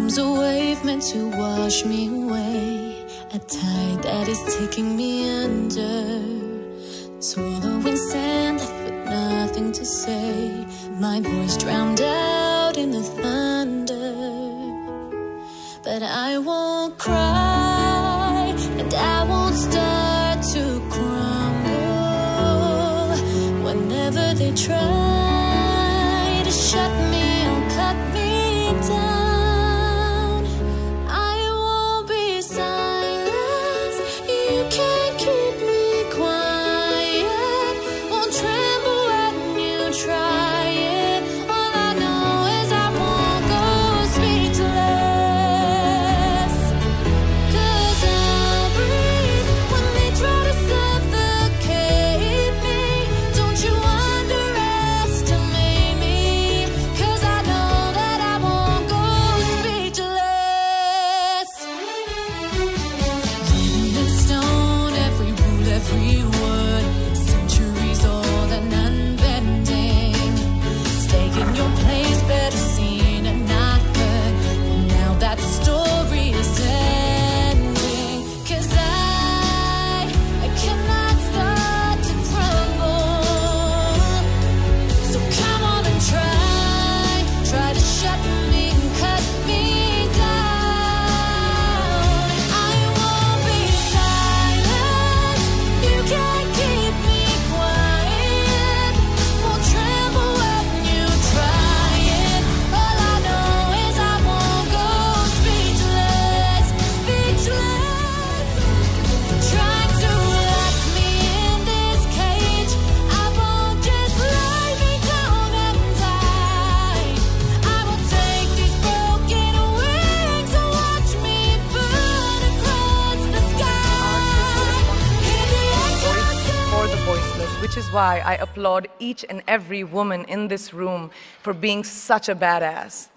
arms a wave meant to wash me away, a tide that is taking me under. Swallowing sand left with nothing to say, my voice drowned out in the thunder. But I won't cry, and I won't start to crumble. Whenever they try to shut me or cut me down, I won't be silenced. You can't keep me quiet. Won't tremble when you try it. All I know is I won't go speechless. 'Cause I'll breathe when they try to suffocate me. Don't you underestimate me, 'cause I know that I won't go speechless. Written in stone, every rule, every word, centuries old and unbending. Stay in your place, better seen and not heard. Well, now that story is ending. 'Cause I cannot start to crumble. So come on and try to shut me and cut me down. I won't be silent. You can't keep me quiet. Won't tremble when you try it. All I know is I won't go speechless, speechless. Try to lock me in this cage. I won't just lie me down and die. I will take these broken wings and watch me burn across the sky. In the Voice for the voiceless, which is why I applaud each and every woman in this room for being such a badass.